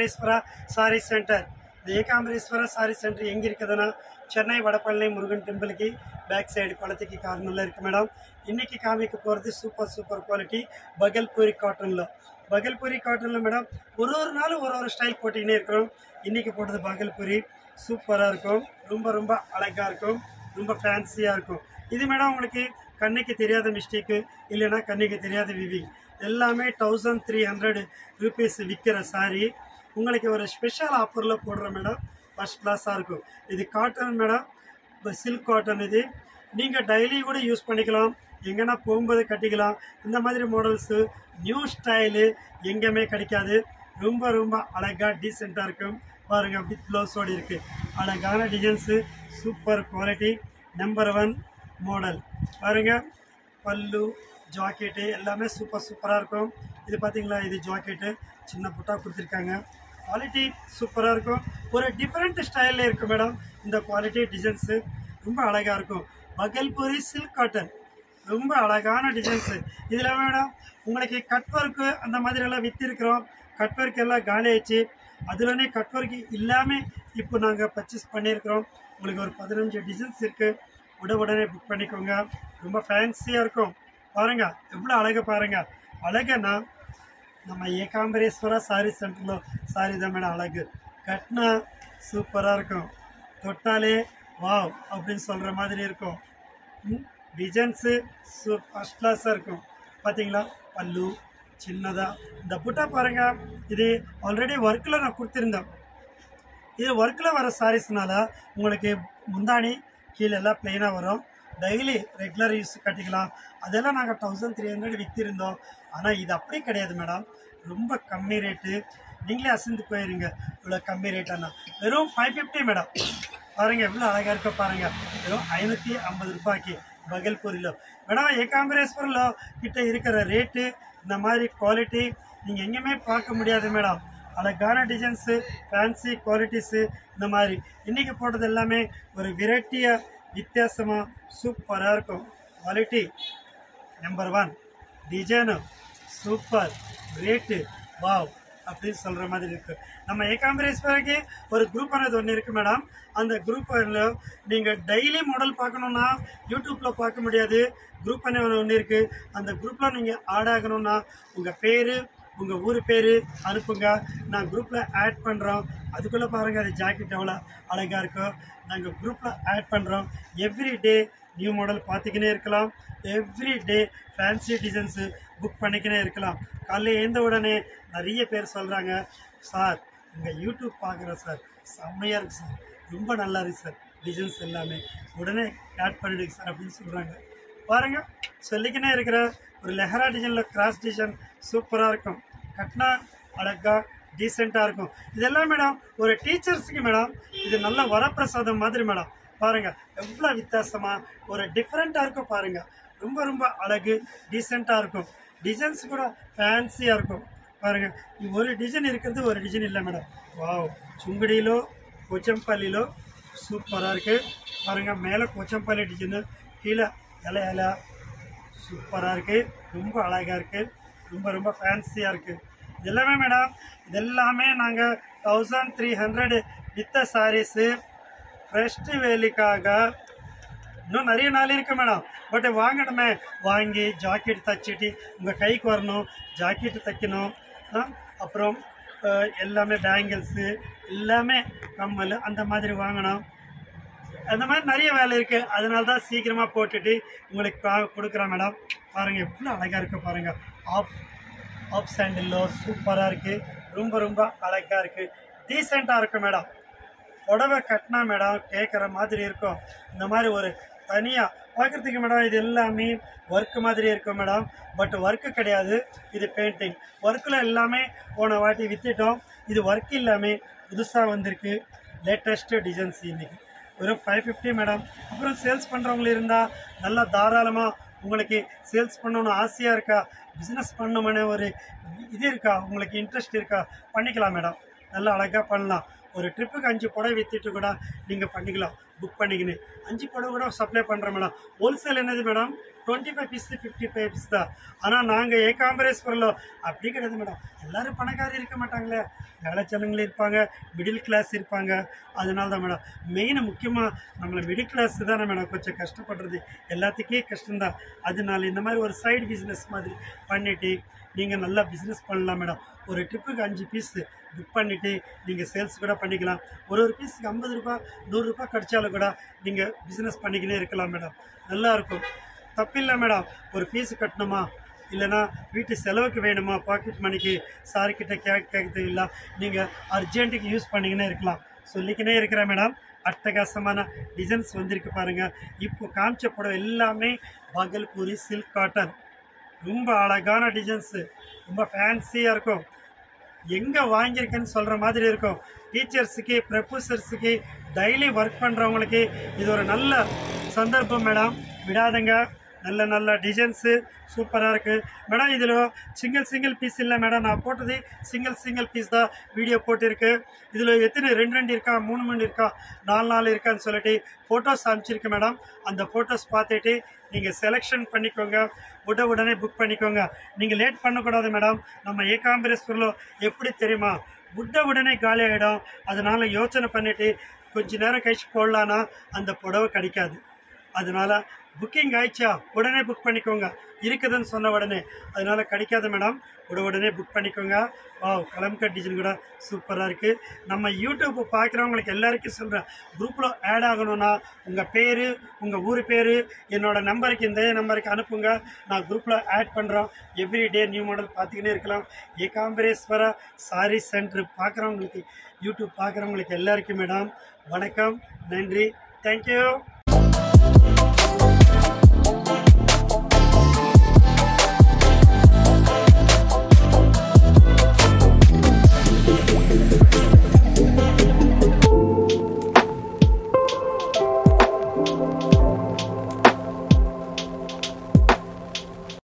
Ekambareswara sari centre. இந்த Ekambareswara sari center எங்கே இருக்குதுன்னா சென்னை வடபழனி முருகன் டெம்பிளுக்கு பேக் சைடு குளத்துக்கு கார்னரில் இருக்குது மேடம். இன்றைக்கி காமிக்க போகிறது சூப்பர் குவாலிட்டி பகல்பூரி காட்டனில். பகல்பூரி காட்டனில் மேடம் ஒரு நாள் ஒரு ஸ்டைல் போட்டிக்கினே இருக்கிறோம். இன்றைக்கி போட்டது பகல்பூரி சூப்பராக இருக்கும், ரொம்ப அழகாக இருக்கும், ரொம்ப ஃபேன்சியாக இருக்கும். இது மேடம் உங்களுக்கு கண்ணுக்கு தெரியாத மிஸ்டேக்கு இல்லைன்னா கண்ணுக்கு தெரியாத விவிங் எல்லாமே 1300 ரூபீஸ் விற்கிற சாரி உங்களுக்கு ஒரு ஸ்பெஷல் ஆஃபரில் போடுற மேடம். ஃபஸ்ட் கிளாஸாக இருக்கும். இது காட்டன் மேடம், சில்க் காட்டன். இது நீங்கள் டெய்லி கூட யூஸ் பண்ணிக்கலாம், எங்கன்னா போகும்போது கட்டிக்கலாம். இந்த மாதிரி மாடல்ஸு நியூ ஸ்டைலு எங்கேயுமே கிடைக்காது. ரொம்ப அழகாக டீசெண்டாக இருக்கும். பாருங்கள், வித் ப்ளவுஸோடு இருக்குது. அழகான designs, super quality, number 1 model. பாருங்கள், பல்லு ஜாக்கெட்டு எல்லாமே சூப்பராக இருக்கும். இது பார்த்தீங்களா, இது ஜாக்கெட்டு சின்ன புட்டா கொடுத்துருக்காங்க. குவாலிட்டி சூப்பராக இருக்கும். ஒரு டிஃப்ரெண்ட் ஸ்டைலில் இருக்குது மேடம். இந்த குவாலிட்டி டிசைன்ஸு ரொம்ப அழகாக இருக்கும். பகல்பூரி சில்க் காட்டன் ரொம்ப அழகான டிசைன்ஸு. இதில் மேடம் உங்களுக்கு கட் ஒர்க்கு அந்த மாதிரியெல்லாம் விற்றுருக்குறோம். கட் ஒர்க் எல்லாம் காலி ஆயிடுச்சு. அதுலனே கட் ஒர்க் இல்லாமல் இப்போ நாங்கள் பர்ச்சேஸ் பண்ணியிருக்கிறோம். உங்களுக்கு ஒரு 15 டிசைன்ஸ் இருக்குது. உடனே புக் பண்ணிக்கோங்க. ரொம்ப ஃபேன்சியாக இருக்கும். பாருங்கள் எவ்வளோ அழகாக பாருங்கள். அழகுன்னா நம்ம ஏகாம்பரேஸ்வரா சாரி சென்டரில் சாரி தான் மேடம் அழகு. கட்டினா சூப்பராக இருக்கும், தொட்டாலே வாவ் அப்படின்னு சொல்கிற மாதிரி இருக்கும். டிசைன்ஸு ஃபஸ்ட் கிளாஸாக இருக்கும். பார்த்தீங்களா, பல்லு சின்னதாக இந்த புட்டா பாருங்கள். இது ஆல்ரெடி ஒர்க்கில் நான் கொடுத்துருந்தேன். இது ஒர்க்கில் வர சாரீஸ்னால உங்களுக்கு முந்தானி கீழே எல்லாம் ப்ளைனாக வரும். டெய்லி ரெகுலர் யூஸ் கட்டிக்கலாம். அதெல்லாம் நாங்கள் 1300 விற்றிருந்தோம். ஆனால் இது அப்படி கிடையாது மேடம், ரொம்ப கம்மி ரேட்டு. நீங்களே அசந்து போயிருங்க, இவ்வளோ கம்மி ரேட்டானா. வெறும் 550 மேடம். பாருங்கள் எவ்வளோ அழகாக இருக்க பாருங்கள். வெறும் 550 ரூபாய்க்கு பகல்பூரில் மேடம். ஏகாம்பரேஸ்வரில் கிட்ட இருக்கிற ரேட்டு இந்த மாதிரி குவாலிட்டி நீங்கள் எங்கேயுமே பார்க்க முடியாது மேடம். அழகான டிசைன்ஸு, ஃபேன்சி குவாலிட்டிஸு இந்த மாதிரி இன்றைக்கி போட்டது எல்லாமே ஒரு வெரைட்டியாக வித்தியாசமாக சூப்பராக இருக்கும். Quality number 1, design super, rate wow அப்படின்னு சொல்கிற மாதிரி இருக்குது. நம்ம ஏகாம்பரேஸ்வரருக்கு ஒரு குரூப் ஆனது ஒன்று இருக்குது மேடம். அந்த குரூப்பில் நீங்கள் டெய்லி மாடல் பார்க்கணுன்னா யூடியூப்பில் பார்க்க முடியாது. குரூப் ஒன்று இருக்குது. அந்த குரூப்பில் நீங்கள் ஆட் ஆகணுன்னா உங்கள் பேர், உங்கள் ஊர் பேர் அனுப்புங்க. நான் குரூப்பில் ஆட் பண்ணுறோம். அதுக்குள்ளே பாருங்கள் அது ஜாக்கெட் எவ்வளோ அழகாக இருக்கும். நாங்கள் குரூப்பில் ஆட் பண்ணுறோம். எவ்ரிடே நியூ மாடல் பார்த்துக்கினே இருக்கலாம். எவ்ரிடே ஃபேன்சி டிசைன்ஸு புக் பண்ணிக்கினே இருக்கலாம். காலையில் எழுந்த உடனே நிறைய பேர் சொல்கிறாங்க, சார் உங்கள் யூடியூப் பார்க்குறேன் சார், செம்மையாக இருக்குது சார், ரொம்ப நல்லா இருக்குது சார் டிசைன்ஸ் எல்லாமே, உடனே ஆட் பண்ணிடுங்க சார் அப்படின்னு சொல்கிறாங்க. பாருங்கள், சொல்லிக்கினே இருக்கிற ஒரு லெஹரா டிசைனில் கிராஸ் டிசைன் சூப்பராக இருக்கும். கட்டினா அழகாக டீசெண்டாக இருக்கும். இதெல்லாம் மேடம் ஒரு டீச்சர்ஸுக்கு மேடம் இது நல்ல வரப்பிரசாதம் மாதிரி மேடம். பாருங்கள் எவ்வளோ வித்தியாசமாக ஒரு டிஃப்ரெண்ட்டாக இருக்கும். பாருங்கள் ரொம்ப அழகு, டீசெண்டாக இருக்கும். டிசைன்ஸ் கூட ஃபேன்சியாக இருக்கும். பாருங்கள், ஒரு டிசைன் இருக்கிறது ஒரு டிசைன் இல்லை மேடம். வாவ், சுங்குடியிலோ கொச்சம்பள்ளியிலோ சூப்பராக இருக்குது. பாருங்கள், மேலே கொச்சம்பள்ளி டிசைனு, கீழே இலை சூப்பராக இருக்குது. ரொம்ப அழகாக இருக்குது. ரொம்ப ஃபேன்சியாக இருக்குது. இதெல்லாமே மேடம் இதெல்லாமே நாங்கள் 1300 வித்த சாரீஸு. ஃபெஸ்ட்டு வேலைக்காக இன்னும் நிறைய நாள் இருக்குது மேடம். பட் வாங்கணுமே, வாங்கி ஜாக்கெட் தைச்சிட்டு உங்கள் கைக்கு வரணும், ஜாக்கெட்டு தைக்கணும். அப்புறம் எல்லாமே பேங்கிள்ஸு எல்லாமே கம்மல் அந்த மாதிரி வாங்கணும். அந்த மாதிரி நிறைய வேலை இருக்குது. அதனால தான் சீக்கிரமாக போட்டுட்டு உங்களுக்கு கொடுக்குறேன் மேடம். பாருங்கள் எவ்வளோ அழகாக இருக்குது. பாருங்கள், ஆஃப் சாண்டிலோ சூப்பராக இருக்குது. ரொம்ப அழகாக இருக்குது, டீசெண்டாக இருக்குது மேடம். புடவை கட்டினா மேடம் கேட்குற மாதிரி இருக்கும். இந்த மாதிரி ஒரு தனியாக பார்க்குறதுக்கு மேடம் இது எல்லாமே ஒர்க்கு மாதிரி இருக்கும் மேடம். பட் ஒர்க்கு கிடையாது, இது பெயிண்டிங். ஒர்க்கில் எல்லாமே போன வாட்டி விற்றுட்டோம். இது ஒர்க் இல்லாமல் புதுசாக வந்திருக்கு, லேட்டஸ்ட்டு டிசைன்ஸ். இன்றைக்கி வெறும் 550 மேடம். அப்புறம் சேல்ஸ் பண்ணுறவங்க இருந்தால் நல்லா தாராளமாக உங்களுக்கு சேல்ஸ் பண்ணணுன்னு ஆசையாக இருக்கா, பிஸ்னஸ் பண்ணணும்னு ஒரு இது இருக்கா, உங்களுக்கு இன்ட்ரெஸ்ட் இருக்கா, பண்ணிக்கலாம் மேடம். நல்லா அழகாக பண்ணலாம். ஒரு ட்ரிப்புக்கு 5 புடவை விற்றுட்டு கூட நீங்கள் பண்ணிக்கலாம். புக் பண்ணிக்கின்னு 5 புடவை கூட சப்ளை பண்ணுறோம் மேடம். ஹோல்சேல் என்னது மேடம் 25 பீஸ் 55 பீஸ் தான். ஆனால் நாங்கள் ஏகாம்பரேஸ்வரில் அப்படி கிடையாது மேடம். எல்லோரும் பணக்காரி இருக்க மாட்டாங்களே, வேலைச்சனங்களும் இருப்பாங்க, மிடில் கிளாஸ் இருப்பாங்க. அதனால தான் மேடம் மெயின் முக்கியமாக நம்மளை மிடில் கிளாஸ் தானே மேடம் கொஞ்சம் கஷ்டப்படுறது, எல்லாத்துக்கே கஷ்டம்தான். அதனால இந்த மாதிரி ஒரு சைடு பிஸ்னஸ் மாதிரி பண்ணிவிட்டு நீங்கள் நல்லா பிஸ்னஸ் பண்ணலாம் மேடம். ஒரு ட்ரிப்புக்கு 5 பீஸ் புக் பண்ணிவிட்டு நீங்கள் சேல்ஸ் கூட பண்ணிக்கலாம். ஒரு பீஸுக்கு 50 ரூபா 100 ரூபா கிடச்சாலும் கூட நீங்கள் பிஸ்னஸ் பண்ணிக்கினே இருக்கலாம் மேடம். நல்லாயிருக்கும், தப்பில்லை மேடம். ஒரு ஃபீஸு கட்டணுமா இல்லைனா வீட்டு செலவுக்கு வேணுமா, பாக்கெட் மணிக்கு சார்கிட்ட கேட்கறது இல்லை, நீங்கள் அர்ஜென்ட்டுக்கு யூஸ் பண்ணிக்கினே இருக்கலாம். சொல்லிக்கினே இருக்கிறேன் மேடம். அட்டகாசமான டிசைன்ஸ் வந்திருக்கு பாருங்கள். இப்போ காமிச்ச படம் எல்லாமே பகல்பூரி சில்க் காட்டன், ரொம்ப அழகான டிசைன்ஸு, ரொம்ப ஃபேன்சியாக இருக்கும். எங்கே வாங்கியிருக்கேன்னு சொல்கிற மாதிரி இருக்கும். டீச்சர்ஸுக்கு, ப்ரொஃபஸர்ஸுக்கு, டெய்லி ஒர்க் பண்ணுறவங்களுக்கு இது ஒரு நல்ல சந்தர்ப்பம் மேடம். விடாதுங்க. நல்ல நல்ல டிசைன்ஸு சூப்பராக இருக்குது மேடம். இதில் சிங்கிள் பீஸ் இல்லை மேடம், நான் போட்டது சிங்கிள் பீஸ் தான் வீடியோ போட்டிருக்கு. இதில் எத்தனை 2 இருக்கா, 3 இருக்கா, 4 இருக்கான்னு சொல்லிட்டு ஃபோட்டோஸ் அனுப்பிச்சிருக்கு மேடம். அந்த ஃபோட்டோஸ் பார்த்துட்டு நீங்கள் செலெக்ஷன் பண்ணிக்கோங்க, உடனே புக் பண்ணிக்கோங்க. நீங்கள் லேட் பண்ணக்கூடாது மேடம். நம்ம ஏகாம்பரேஸ்வரில் எப்படி தெரியுமா, உடனே காலி ஆகிடும். அதனால் யோசனை பண்ணிவிட்டு கொஞ்ச நேரம் கழிச்சு போடலான்னா அந்த புடவை கிடைக்காது. அதனால் புக்கிங் ஆயிடுச்சா உடனே புக் பண்ணிக்கோங்க, இருக்குதுன்னு சொன்ன உடனே. அதனால் கிடைக்காது மேடம், உடனே புக் பண்ணிக்கோங்க. கலம்கட் டிசைன் கூட சூப்பராக இருக்குது. நம்ம யூடியூப் பார்க்குறவங்களுக்கு எல்லாருக்கும் சொல்கிறேன், குரூப்பில் ஆட் ஆகணும்னா உங்கள் பேர், உங்கள் ஊர் பேர், என்னோடய நம்பருக்கு, இந்த நம்பருக்கு அனுப்புங்க. நான் குரூப்பில் ஆட் பண்ணுறோம். எவ்ரிடே நியூ மாடல் பார்த்துக்கினே இருக்கலாம். ஏகாம்பரேஸ்வரா சாரி சென்டர் பார்க்குறவங்களுக்கு, யூடியூப் பார்க்குறவங்களுக்கு எல்லாருக்கும் மேடம் வணக்கம், நன்றி, தேங்க்யூ.